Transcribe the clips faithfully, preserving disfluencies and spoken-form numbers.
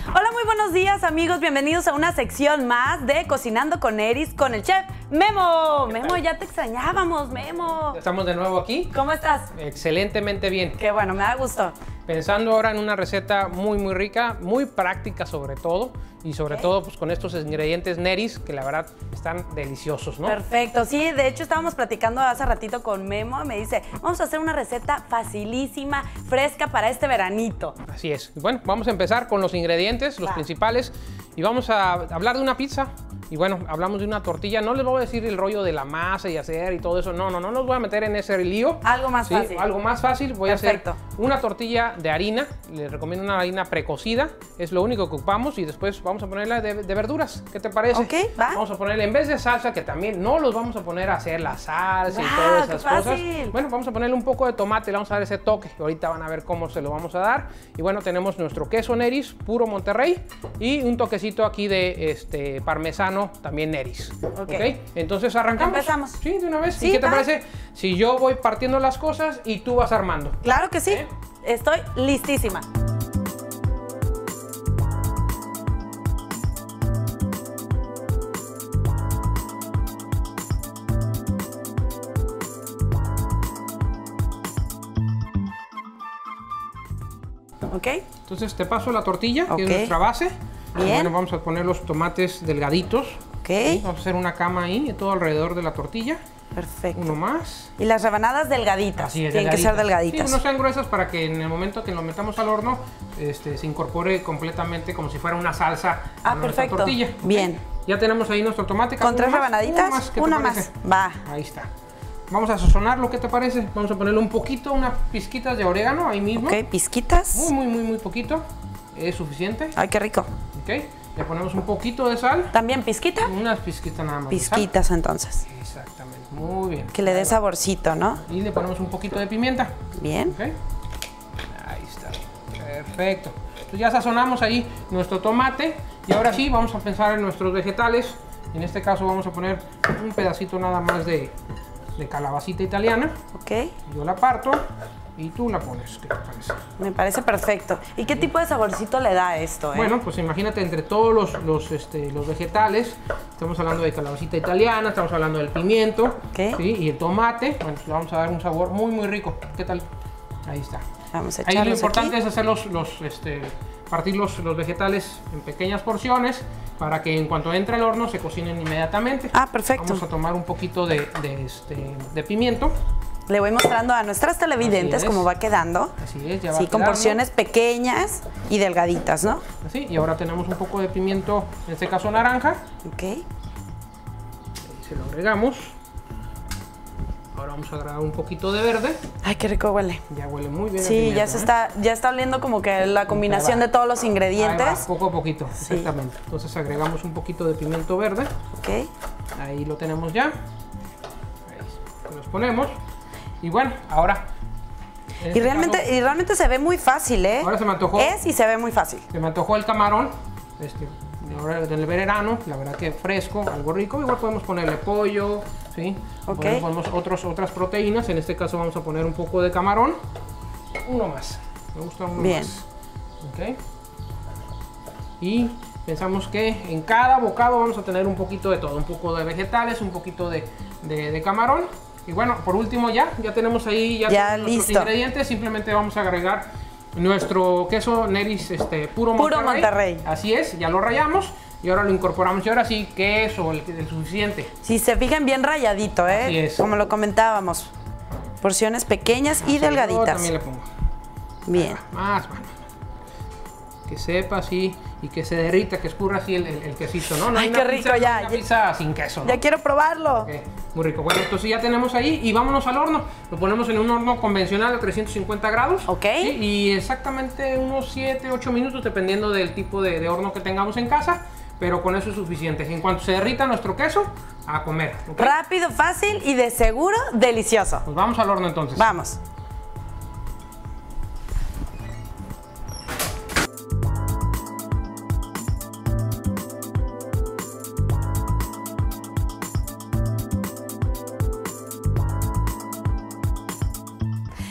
Hola, muy buenos días, amigos. Bienvenidos a una sección más de Cocinando con Neris con el chef Memo. Memo, ya te extrañábamos, Memo. Estamos de nuevo aquí. ¿Cómo estás? Excelentemente bien. Qué bueno, me da gusto. Pensando ahora en una receta muy muy rica, muy práctica sobre todo, y sobre Okay. todo pues con estos ingredientes Neris que la verdad están deliciosos, ¿no? Perfecto, sí, de hecho estábamos platicando hace ratito con Memo, me dice, vamos a hacer una receta facilísima, fresca para este veranito. Así es. Bueno, vamos a empezar con los ingredientes, los Va. principales, y vamos a hablar de una pizza. Y bueno, hablamos de una tortilla. No les voy a decir el rollo de la masa y hacer y todo eso. No, no, no los voy a meter en ese lío. Algo más ¿sí? fácil. Algo más fácil. Voy Perfecto. a hacer una tortilla de harina. Les recomiendo una harina precocida. Es lo único que ocupamos. Y después vamos a ponerla de, de verduras. ¿Qué te parece? Ok, va. Vamos a ponerle, en vez de salsa, que también no los vamos a poner a hacer la salsa y ¡Wow, todas qué esas cosas. fácil! Bueno, vamos a ponerle un poco de tomate. Le vamos a dar ese toque. Ahorita van a ver cómo se lo vamos a dar. Y bueno, tenemos nuestro queso Neris, puro Monterrey. Y un toquecito aquí de este parmesano, también Neris. Ok. ¿Ok? Entonces arrancamos. Empezamos. Sí, de una vez. Sí, ¿Y qué te va. parece si yo voy partiendo las cosas y tú vas armando? Claro que sí, ¿Eh? estoy listísima. ¿Ok? Entonces te paso la tortilla, Ok. que es nuestra base. Bien. Y bueno, vamos a poner los tomates delgaditos. Ok, Vamos a hacer una cama ahí, todo alrededor de la tortilla. perfecto. Uno más. Y las rebanadas delgaditas, Así es, tienen que ser Sí, delgaditas. no sean gruesas para que en el momento que lo metamos al horno este, se incorpore completamente como si fuera una salsa Ah, a nuestra perfecto. tortilla. ¿Ok? Bien. Ya tenemos ahí nuestro tomate. ¿Con ¿Uno tres más? rebanaditas? Uno más, ¿qué te Una parece? más, va. Ahí está. Vamos a sazonarlo, ¿qué te parece? Vamos a ponerle un poquito, unas pizquitas de orégano ahí mismo. Ok, pizquitas. Muy, muy, muy, muy poquito. Es suficiente. Ay, qué rico. Ok. Le ponemos un poquito de sal. ¿También pizquita? Unas pizquitas nada más. de sal. Pizquitas entonces. Exactamente. Muy bien. Que le dé Ahí va. saborcito, ¿no? Y le ponemos un poquito de pimienta. Bien. Ok. Ahí está. Perfecto. Entonces ya sazonamos ahí nuestro tomate. Y ahora sí, vamos a pensar en nuestros vegetales. En este caso vamos a poner un pedacito nada más de, de calabacita italiana. Ok, Yo la parto y tú la pones. ¿Qué te parece? me parece perfecto. ¿Y qué tipo de saborcito le da esto, eh? Bueno, pues imagínate entre todos los, los, este, los vegetales, estamos hablando de calabacita italiana, estamos hablando del pimiento, Ok. ¿sí? Y el tomate, bueno, pues le vamos a dar un sabor muy muy rico. ¿Qué tal? Ahí está. Vamos a Ahí lo echarlos importante aquí. es hacer los, los, este, partir los, los vegetales en pequeñas porciones para que en cuanto entre al horno se cocinen inmediatamente. Ah, perfecto. Vamos a tomar un poquito de, de, este, de pimiento. Le voy mostrando a nuestras televidentes Así es. cómo va quedando. Así es, ya va Sí, con quedando. porciones pequeñas y delgaditas, ¿no? Así, y ahora tenemos un poco de pimiento, en este caso naranja. Ok. Ahí se lo agregamos. Ahora vamos a agregar un poquito de verde. Ay, qué rico huele. Ya huele muy bien. el Sí, pimiento, ya se ¿eh? está, ya está oliendo como que la combinación de todos los Ahí va, ingredientes. poco a poquito, Sí. exactamente. Entonces agregamos un poquito de pimiento verde. Ok. Ahí lo tenemos ya. Ahí los ponemos. Y bueno, ahora. en Y este realmente, caso, y realmente se ve muy fácil, ¿eh? Ahora se me antojó. Es y se ve muy fácil. se me antojó el camarón. Este, ahora del verano, la verdad que fresco, algo rico. Igual podemos ponerle pollo, ¿sí? Ok. Podemos, podemos otros, otras proteínas. En este caso vamos a poner un poco de camarón. Uno más. Me gusta uno Bien. más. Ok. Y pensamos que en cada bocado vamos a tener un poquito de todo. Un poco de vegetales, un poquito de, de, de camarón. Y bueno, por último ya, ya tenemos ahí ya, Ya nuestros listo. ingredientes. Simplemente vamos a agregar nuestro queso Neris este, puro Monterrey. Puro Monterrey. Así es, ya lo rayamos y ahora lo incorporamos. Y ahora sí, queso, el, el suficiente. Si se fijan, bien rayadito, ¿eh? Así es. Como lo comentábamos. Porciones pequeñas y Así, yo delgaditas. también le pongo. Bien. Más, más. Que sepa así y que se derrita, que escurra así el, el, el quesito, ¿no? No Ay, hay qué una rico, pizza, ya, Una ya. pizza sin queso, ¿no? Ya quiero probarlo. Ok, muy rico. Bueno, entonces ya tenemos ahí y vámonos al horno. Lo ponemos en un horno convencional de trescientos cincuenta grados. Ok. ¿sí? Y exactamente unos siete, ocho minutos, dependiendo del tipo de, de horno que tengamos en casa. Pero con eso es suficiente. En cuanto se derrita nuestro queso, a comer. ¿ok? Rápido, fácil y de seguro delicioso. Pues vamos al horno entonces. Vamos.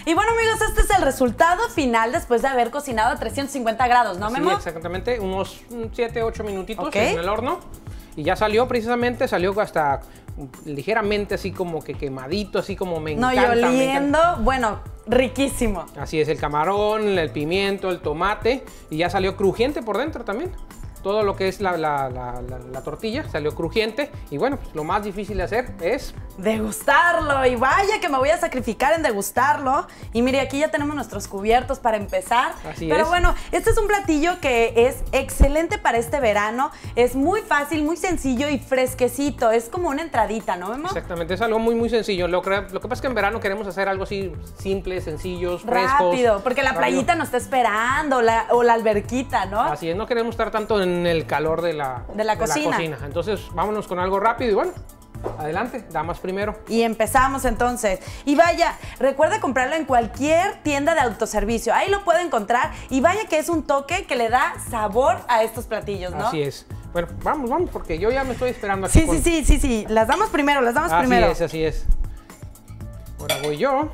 Y bueno, amigos, este es el resultado final después de haber cocinado a trescientos cincuenta grados, ¿no, Memo? Sí, exactamente, unos siete, ocho minutitos Okay. en el horno. Y ya salió precisamente, salió hasta ligeramente así como que quemadito, así como me No, encanta. y me oliendo, encanta. bueno, riquísimo. Así es, el camarón, el pimiento, el tomate. Y ya salió crujiente por dentro también. Todo lo que es la, la, la, la, la tortilla salió crujiente. Y bueno, pues lo más difícil de hacer es... Degustarlo. Y vaya que me voy a sacrificar en degustarlo. Y mire, aquí ya tenemos nuestros cubiertos para empezar. Así Pero es. bueno, este es un platillo que es excelente para este verano. Es muy fácil, muy sencillo y fresquecito. Es como una entradita, ¿no, Memo? Exactamente, es algo muy, muy sencillo. Lo, que- lo que pasa es que en verano queremos hacer algo así simple, sencillos, frescos. Rápido, porque la rápido. playita nos está esperando, la- o la alberquita, ¿no? Así es, no queremos estar tanto en el calor de la, De la cocina. Entonces, vámonos con algo rápido y bueno, adelante, damas primero. Y empezamos entonces. Y vaya, recuerde comprarlo en cualquier tienda de autoservicio. Ahí lo puede encontrar. Y vaya que es un toque que le da sabor a estos platillos, ¿no? Así es. Bueno, vamos, vamos, porque yo ya me estoy esperando aquí. Sí, con- sí, sí, sí, sí. Las damos primero, las damos Así primero. es, así es. Ahora voy yo.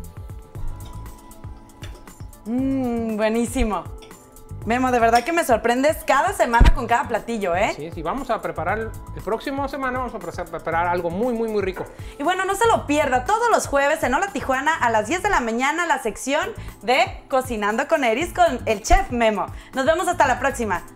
Mmm, buenísimo. Memo, de verdad que me sorprendes cada semana con cada platillo, ¿eh? Sí, sí, vamos a preparar, el próximo semana vamos a pre- preparar algo muy, muy, muy rico. Y bueno, no se lo pierda todos los jueves en Hola Tijuana a las diez de la mañana la sección de Cocinando con Eris con el chef Memo. Nos vemos hasta la próxima.